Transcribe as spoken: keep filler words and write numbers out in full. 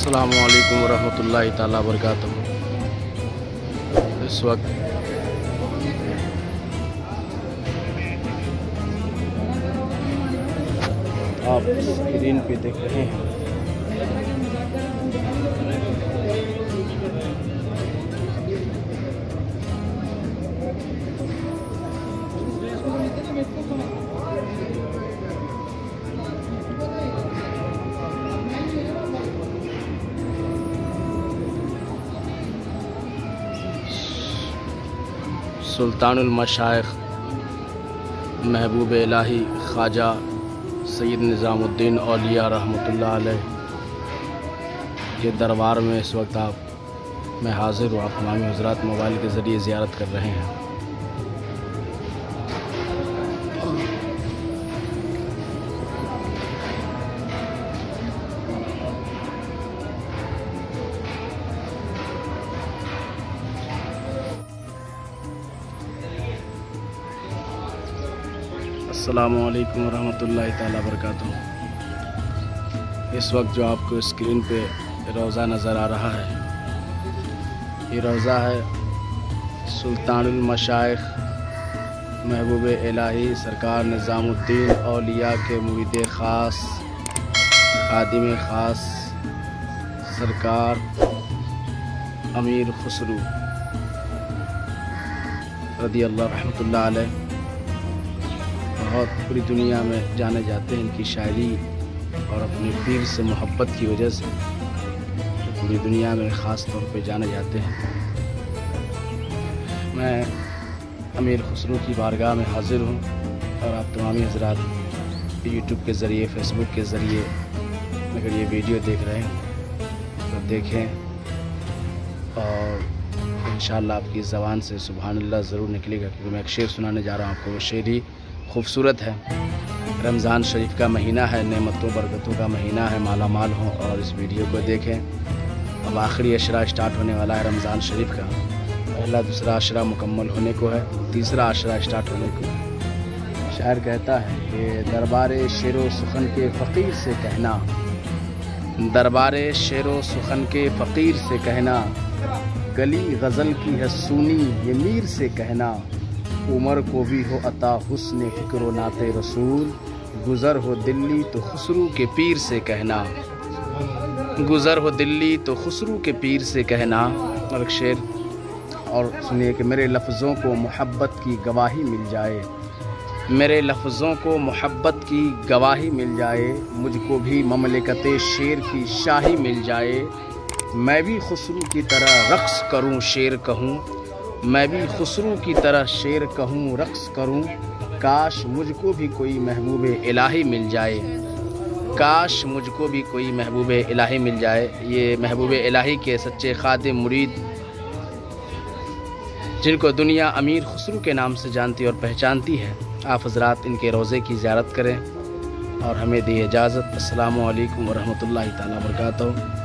अस्सलामु अलैकुम वरहमतुल्लाहि ताला बरकातहू। इस वक्त आप स्क्रीन पे देख रहे हैं सुल्तानुल मशाइख महबूब इलाही ख्वाजा सैयद निज़ामुद्दीन औलिया रहमतुल्लाह अलैह के दरबार में इस वक्त आप मैं हाज़िर हूँ। आप तमाम हज़रात मोबाइल के ज़रिए ज़ियारत कर रहे हैं। अस्सलामु अलैकुम वरहमतुल्लाहि ताला बरकातहू। इस वक्त जो आपको स्क्रीन पे रोज़ा नज़र आ रहा है, ये रोज़ा है सुल्तानुल मशाइख महबूब इलाही सरकार निज़ामुद्दीन औलिया के मुरीद ख़ास खादिम ख़ास सरकार अमीर खुसरू रदी अल्लाह रहमतुल्लाह अलैह बहुत पूरी दुनिया में जाने जाते हैं। इनकी शायरी और अपने पीर से मोहब्बत की वजह से पूरी दुनिया में ख़ास तौर पे जाने जाते हैं। मैं अमीर खुसरू की बारगाह में हाज़िर हूँ और आप तमामी हज़रात यूट्यूब के ज़रिए फ़ेसबुक के ज़रिए अगर ये वीडियो देख रहे हैं तो देखें और इंशाअल्लाह आपकी ज़बान से सुभान अल्लाह ज़रूर निकलेगा, क्योंकि मैं एक शेर सुनाने जा रहा हूँ आपको। वो शेर ही खूबसूरत है। रमज़ान शरीफ का महीना है, नेमतों बरकतों का महीना है, माला माल हों और इस वीडियो को देखें। अब आखिरी अशरा स्टार्ट होने वाला है रमज़ान शरीफ का। पहला दूसरा अशरा मुकम्मल होने को है, तीसरा अशरा स्टार्ट होने को है। शायर कहता है कि दरबारे शेरो सुखन के फ़कीर से कहना, दरबारे शेरो सुखन के फ़कीर से कहना, गली गज़ल की है सूनी ये मीर से कहना, उमर को भी हो अता हुस्न फिक्र नाते रसूल, गुज़र हो दिल्ली तो खुसरू के पीर से कहना, गुज़र हो दिल्ली तो खुसरू के पीर से कहना। और एक शेर और सुनिए कि मेरे लफ्ज़ों को मोहब्बत की गवाही मिल जाए, मेरे लफ्ज़ों को मोहब्बत की गवाही मिल जाए, मुझको भी ममलिकते शेर की शाही मिल जाए, मैं भी खुसरू की तरह रक़्स करूं शेर कहूं, मैं भी खुसरू की तरह शेर कहूँ रक़्स करूँ, काश मुझको भी कोई महबूब इलाही मिल जाए, काश मुझको भी कोई महबूब इलाही मिल जाए। ये महबूब इलाही के सच्चे खादिम मुरीद जिनको दुनिया अमीर खुसरू के नाम से जानती और पहचानती है, आप हज़रात इनके रोज़े की ज़ियारत करें और हमें दी इजाज़त। अस्सलामु अलैकुम वरहमतुल्लाहि ताला बरकातहू।